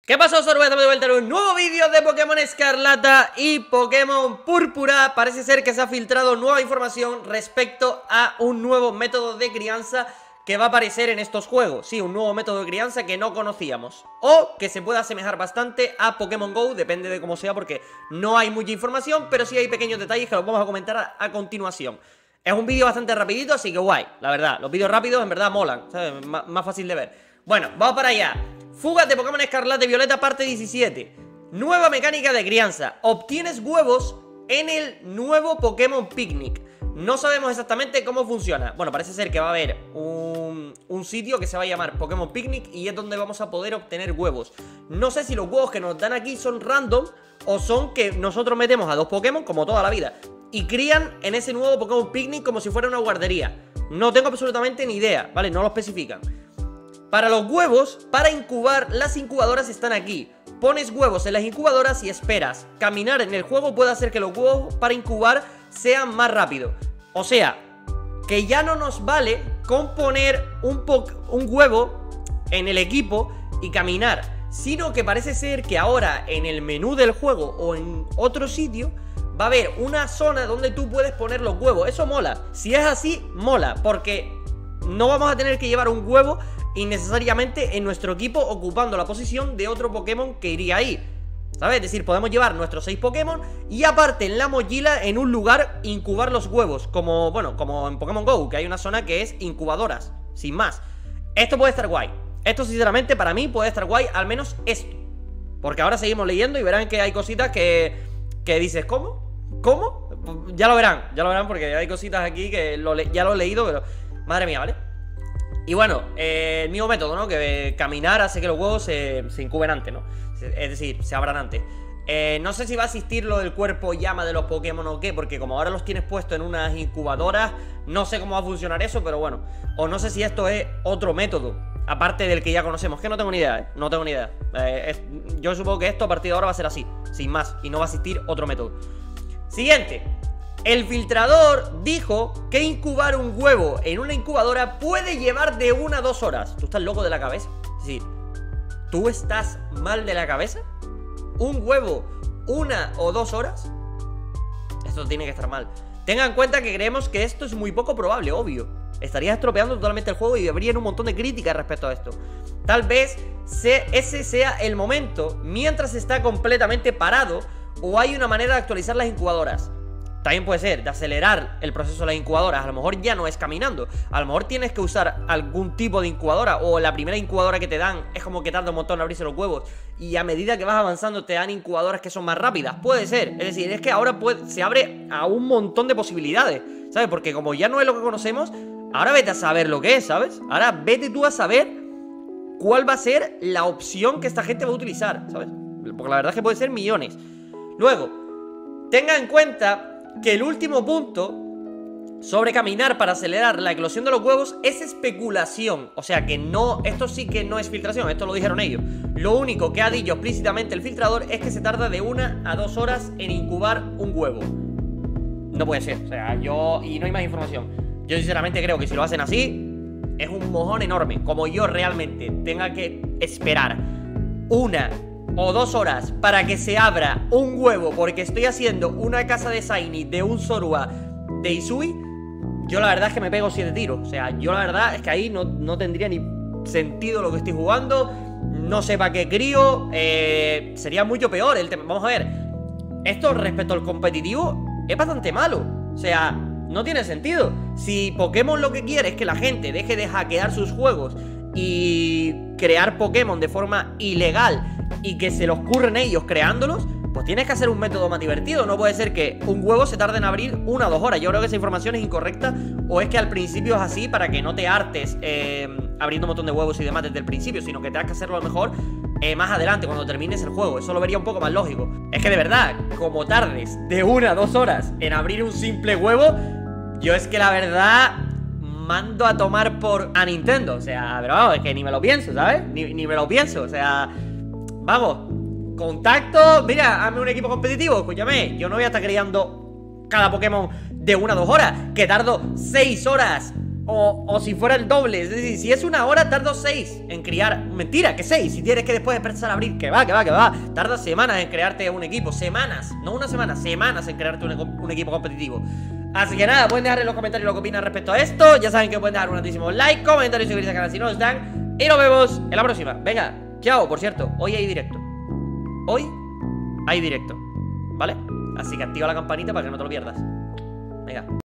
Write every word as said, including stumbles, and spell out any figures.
¿Qué pasó, Sorbo? Estamos de vuelta en un nuevo vídeo de Pokémon Escarlata y Pokémon Púrpura. Parece ser que se ha filtrado nueva información respecto a un nuevo método de crianza que va a aparecer en estos juegos. Sí, un nuevo método de crianza que no conocíamos, o que se puede asemejar bastante a Pokémon GO, depende de cómo sea, porque no hay mucha información, pero sí hay pequeños detalles que los vamos a comentar a, a continuación. Es un vídeo bastante rapidito, así que guay, la verdad. Los vídeos rápidos en verdad molan, ¿sabes? M más fácil de ver. Bueno, vamos para allá. Fugas de Pokémon Escarlata y Violeta, parte diecisiete. Nueva mecánica de crianza. Obtienes huevos en el nuevo Pokémon Picnic. No sabemos exactamente cómo funciona. Bueno, parece ser que va a haber un, un sitio que se va a llamar Pokémon Picnic y es donde vamos a poder obtener huevos. No sé si los huevos que nos dan aquí son random o son que nosotros metemos a dos Pokémon, como toda la vida, y crían en ese nuevo Pokémon Picnic como si fuera una guardería. No tengo absolutamente ni idea, ¿vale? No lo especifican. Para los huevos, para incubar, las incubadoras están aquí. Pones huevos en las incubadoras y esperas. Caminar en el juego puede hacer que los huevos para incubar sean más rápido. O sea, que ya no nos vale con poner un, un huevo en el equipo y caminar, sino que parece ser que ahora en el menú del juego o en otro sitio va a haber una zona donde tú puedes poner los huevos. Eso mola. Si es así, mola, porque no vamos a tener que llevar un huevo innecesariamente en nuestro equipo ocupando la posición de otro Pokémon que iría ahí, ¿sabes? Es decir, podemos llevar nuestros seis Pokémon y aparte en la mochila, en un lugar, incubar los huevos. Como, bueno, como en Pokémon GO, que hay una zona que es incubadoras, sin más. Esto puede estar guay. Esto sinceramente para mí puede estar guay, al menos esto. Porque ahora seguimos leyendo y verán que hay cositas que, que dices, ¿cómo? ¿Cómo? Ya lo verán, ya lo verán porque hay cositas aquí que lo ya lo he leído, pero madre mía, ¿vale? Y bueno, eh, el mismo método, ¿no? Que eh, caminar hace que los huevos se, se incuben antes, ¿no? Es decir, se abran antes. eh, No sé si va a existir lo del cuerpo llama de los Pokémon o qué, porque como ahora los tienes puestos en unas incubadoras, no sé cómo va a funcionar eso, pero bueno. O no sé si esto es otro método, aparte del que ya conocemos, que no tengo ni idea, ¿eh? No tengo ni idea. eh, es, Yo supongo que esto a partir de ahora va a ser así, sin más, y no va a existir otro método. Siguiente. El filtrador dijo que incubar un huevo en una incubadora puede llevar de una a dos horas. ¿Tú estás loco de la cabeza? Es decir, ¿tú estás mal de la cabeza? ¿Un huevo una o dos horas? Esto tiene que estar mal. Tengan en cuenta que creemos que esto es muy poco probable, obvio. Estarías estropeando totalmente el juego y habría un montón de críticas respecto a esto. Tal vez se, ese sea el momento mientras está completamente parado o hay una manera de actualizar las incubadoras. También puede ser de acelerar el proceso de las incubadoras. A lo mejor ya no es caminando. A lo mejor tienes que usar algún tipo de incubadora, o la primera incubadora que te dan es como que tarda un montón en abrirse los huevos y a medida que vas avanzando te dan incubadoras que son más rápidas. Puede ser. Es decir, es que ahora puede, se abre a un montón de posibilidades, ¿sabes? Porque como ya no es lo que conocemos, ahora vete a saber lo que es, ¿sabes? Ahora vete tú a saber cuál va a ser la opción que esta gente va a utilizar, ¿sabes? Porque la verdad es que puede ser millones. Luego, tenga en cuenta que el último punto sobre caminar para acelerar la eclosión de los huevos es especulación. O sea que no, esto sí que no es filtración, esto lo dijeron ellos. Lo único que ha dicho explícitamente el filtrador es que se tarda de una a dos horas en incubar un huevo. No puede ser, o sea, yo... y no hay más información. Yo sinceramente creo que si lo hacen así es un mojón enorme. Como yo realmente tenga que esperar una o dos horas para que se abra un huevo porque estoy haciendo una casa de Shiny de un Zorua de Hisui, yo la verdad es que me pego siete tiros. O sea, yo la verdad es que ahí no, no tendría ni sentido lo que estoy jugando. No sé para qué crío. eh, Sería mucho peor el tema. Vamos a ver, esto respecto al competitivo es bastante malo. O sea, no tiene sentido. Si Pokémon lo que quiere es que la gente deje de hackear sus juegos y crear Pokémon de forma ilegal y que se los curren ellos creándolos, pues tienes que hacer un método más divertido. No puede ser que un huevo se tarde en abrir una o dos horas. Yo creo que esa información es incorrecta, o es que al principio es así para que no te hartes eh, abriendo un montón de huevos y demás desde el principio, sino que tengas que hacerlo a lo mejor eh, más adelante, cuando termines el juego. Eso lo vería un poco más lógico. Es que de verdad, como tardes de una a dos horas en abrir un simple huevo, yo es que la verdad mando a tomar por a Nintendo. O sea, pero vamos, es que ni me lo pienso, ¿sabes? Ni, ni me lo pienso, o sea, vamos, contacto, mira, hazme un equipo competitivo, escúchame, yo no voy a estar criando cada Pokémon de una a dos horas, que tardo seis horas O, o si fuera el doble. Es decir, si es una hora, tardo seis en criar. Mentira, que seis. Si tienes que después empezar a abrir, que va, que va, que va. Tarda semanas en crearte un equipo. Semanas, no una semana, semanas en crearte un, un equipo competitivo. Así que nada, pueden dejar en los comentarios lo que opinan respecto a esto. Ya saben que pueden dejar un altísimo like, comentario y suscribirse al canal si no lo están. Y nos vemos en la próxima. Venga, chao. Por cierto, hoy hay directo. Hoy hay directo, ¿vale? Así que activa la campanita para que no te lo pierdas. Venga.